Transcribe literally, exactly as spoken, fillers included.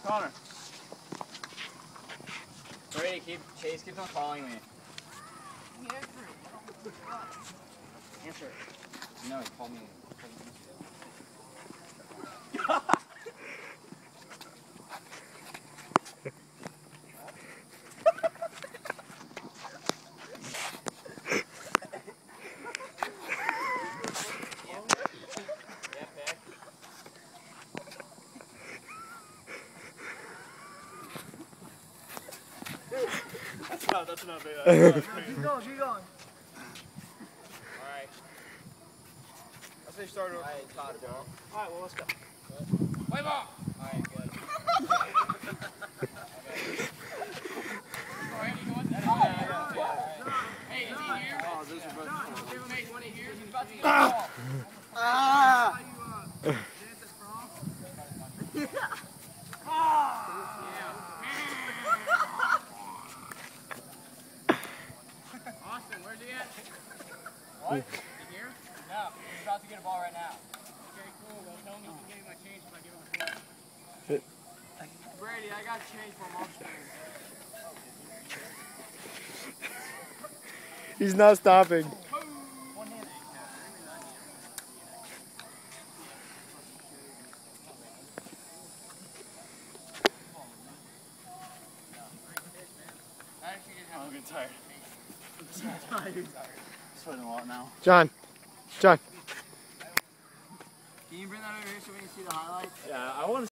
Connor. Brady, keep Chase keeps on calling me. Answer. No, he called me. That's not, that's not big. That's not keep going, keep going. Alright. Let's say start over. Alright, Todd, go. Alright, well, let's go. Play ball! Alright, good. Hey, is he here? Oh, those are both. Hey, one in here? He's about to get the ball. Ah! Austin, where's he at? What? Is he here? No, he's about to get a ball right now. Okay, cool. Well, tell him he can give me my change if I give him a play. Brady, I got change for multiple. He's not stopping. I'm getting tired. I'm tired. Sweating a lot now. John. John. Can you bring that over here so we can see the highlights? Yeah, I want to